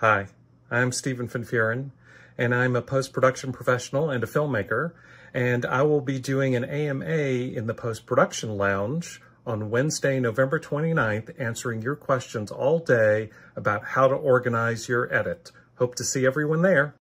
Hi, I'm Stephen van Vuuren, and I'm a post-production professional and a filmmaker, and I will be doing an AMA in the post-production lounge on Wednesday, November 29th, answering your questions all day about how to organize your edit. Hope to see everyone there.